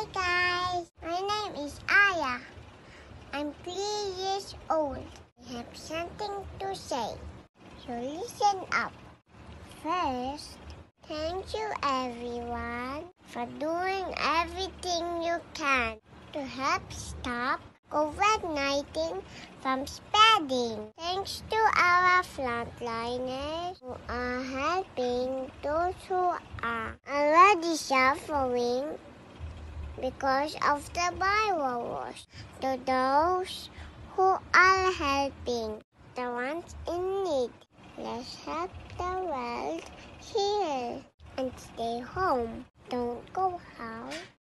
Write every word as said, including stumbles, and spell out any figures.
Hi guys, my name is Aya. I'm three years old. I have something to say, so listen up. First, thank you everyone for doing everything you can to help stop COVID nineteen from spreading. Thanks to our frontliners who are helping those who are already suffering because of the virus. To those who are helping the ones in need, let's help the world heal and stay home. Don't go out.